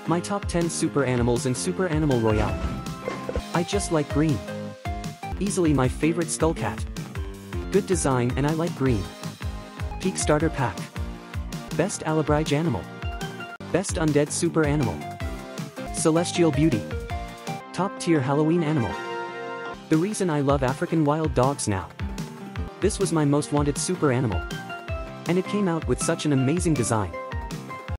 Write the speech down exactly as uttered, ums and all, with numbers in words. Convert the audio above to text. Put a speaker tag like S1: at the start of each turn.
S1: My top ten super animals in Super Animal Royale. I just like green. Easily my favorite skullcat. Good design and I like green. Peak starter pack. Best Alabrige animal. Best undead super animal. Celestial beauty. Top tier Halloween animal. The reason I love African wild dogs now. This was my most wanted super animal. And it came out with such an amazing design.